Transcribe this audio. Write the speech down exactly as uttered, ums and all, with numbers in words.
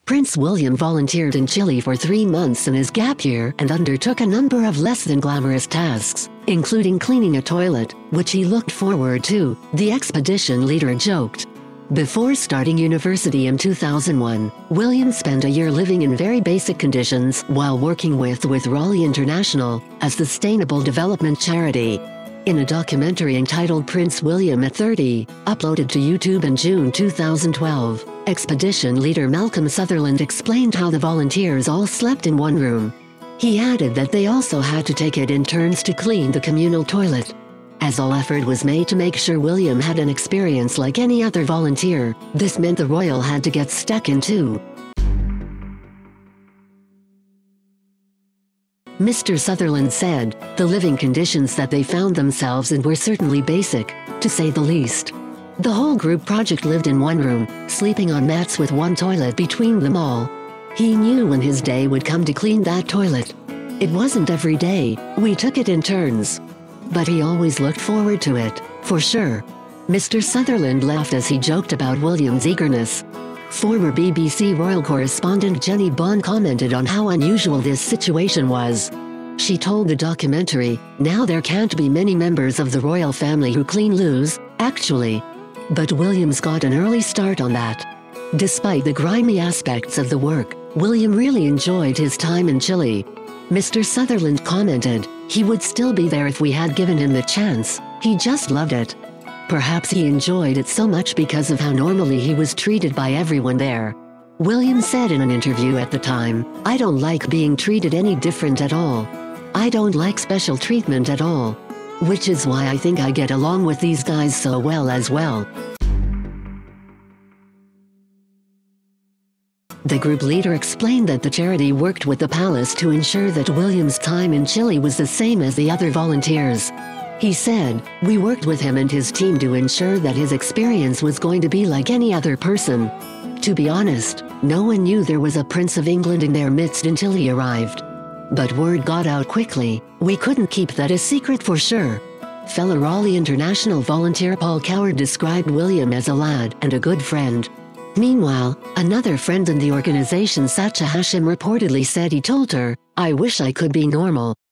Prince William volunteered in Chile for three months in his gap year and undertook a number of less than glamorous tasks, including cleaning a toilet, which he looked forward to, the expedition leader joked. Before starting university in two thousand one, William spent a year living in very basic conditions while working with with Raleigh International, a sustainable development charity. In a documentary entitled Prince William at thirty, uploaded to YouTube in June two thousand twelve, expedition leader Malcolm Sutherland explained how the volunteers all slept in one room. He added that they also had to take it in turns to clean the communal toilet. As all effort was made to make sure William had an experience like any other volunteer, this meant the royal had to get stuck in too. Mister Sutherland said, the living conditions that they found themselves in were certainly basic, to say the least. The whole group project lived in one room, sleeping on mats with one toilet between them all. He knew when his day would come to clean that toilet. It wasn't every day, we took it in turns. But he always looked forward to it, for sure. Mister Sutherland laughed as he joked about William's eagerness. Former B B C royal correspondent Jenny Bond commented on how unusual this situation was. She told the documentary, "Now there can't be many members of the royal family who clean loos, actually." But William's got an early start on that. Despite the grimy aspects of the work, William really enjoyed his time in Chile. Mister Sutherland commented, "He would still be there if we had given him the chance, he just loved it." Perhaps he enjoyed it so much because of how normally he was treated by everyone there. William said in an interview at the time, "I don't like being treated any different at all. I don't like special treatment at all. Which is why I think I get along with these guys so well as well." The group leader explained that the charity worked with the palace to ensure that William's time in Chile was the same as the other volunteers. He said, "We worked with him and his team to ensure that his experience was going to be like any other person. To be honest, no one knew there was a Prince of England in their midst until he arrived. But word got out quickly, we couldn't keep that a secret for sure." Fellow Raleigh International volunteer Paul Coward described William as a lad and a good friend. Meanwhile, another friend in the organization Sacha Hashim reportedly said he told her, "I wish I could be normal.